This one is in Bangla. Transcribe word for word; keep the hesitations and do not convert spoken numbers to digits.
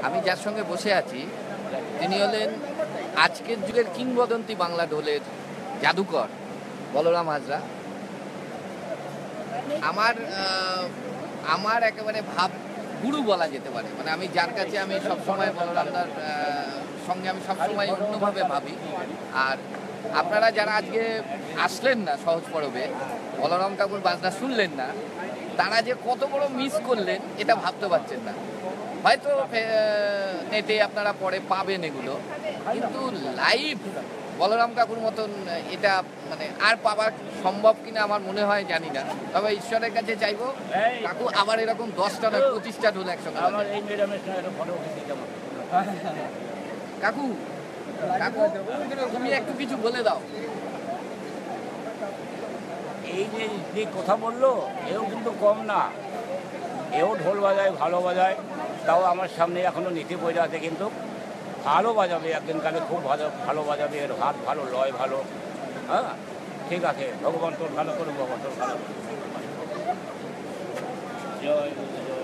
আমি যার সঙ্গে বসে আছি তিনি হলেন আজকের যুগের কিংবদন্তি বাংলা ঢোলের জাদুকর বলরাম হাজরা। আমার আমার একেবারে ভাব গুরু বলা যেতে পারে, মানে আমি যার কাছে আমি সবসময় বলরামদার সঙ্গে আমি সবসময় অন্যভাবে ভাবি। আর আপনারা যারা আজকে আসলেন না সহজ পরবে, বলরাম কাকুর বাজনা শুনলেন না, তারা যে কত বড় মিস করলেন এটা ভাবতে পারছেন না। হয়তো নেটে আপনারা পরে পাবেন এগুলো, কিন্তু লাইভ বলরাম কাকুর মতন এটা মানে আর পাওয়া সম্ভব কিনা আমার মনে হয় জানি না। তবে ঈশ্বরের কাছে চাইবো কাকু আবার এরকম দশটা না পঁচিশটা ঢোল একসঙ্গে। কাকু কাকু তুমি একটু কিছু বলে দাও। এই যে যে কথা বললো এও কিন্তু কম না, এও ঢোল বাজায়, ভালো বাজায়। তাও আমার সামনে এখনো নীতি বইটা আছে, কিন্তু ভালো বাজাবে একদিন কালে, খুব ভালো ভালো বাজাবে। এর হাত ভালো, লয় ভালো। হ্যাঁ ঠিক আছে, ভগবান তোর ভালো করুক, ভগবান তোর ভালো করুক। জয় জয়।